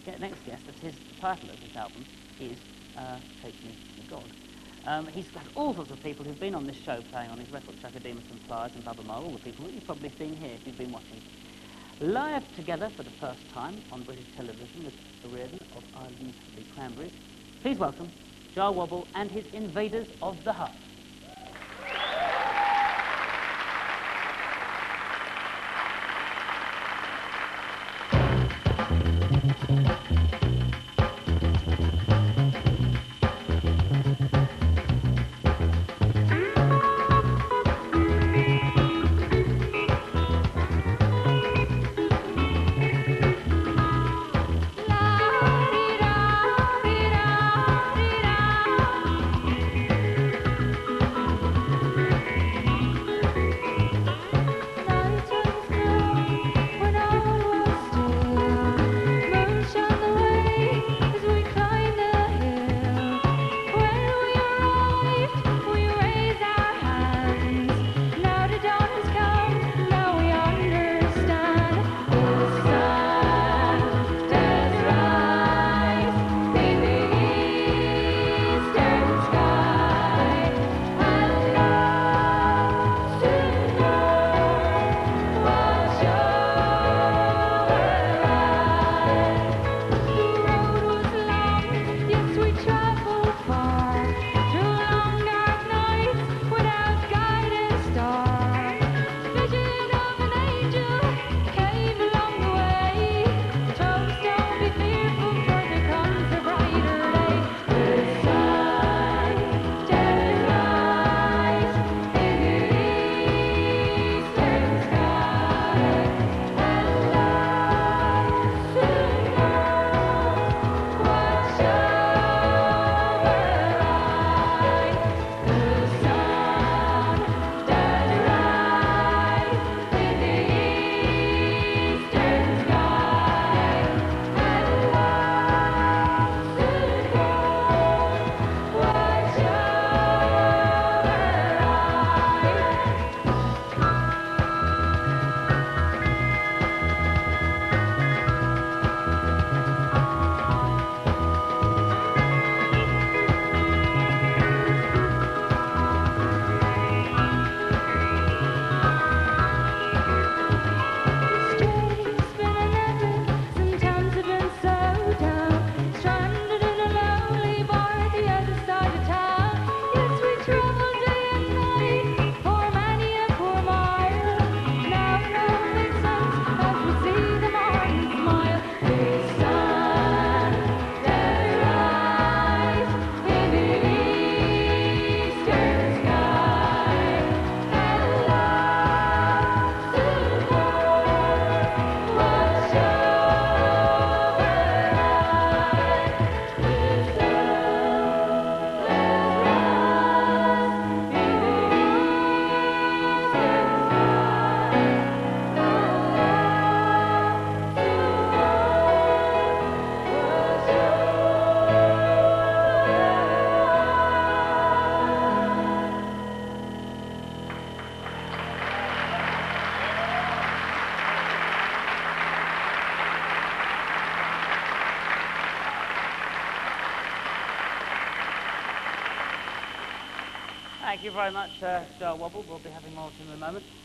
next guest, that's his title of his album, is Take Me to God. He's got all sorts of people who've been on this show playing on his record, Chaka Demus and Pliers and Bubba Mo, all the people that you've probably seen here if you've been watching. Live together for the first time on British television with the Reardon of Ireland's The Cranberries. Please welcome Wobble and his Invaders of the Heart. Thank you very much, Wobble. We'll be having more of him in a moment.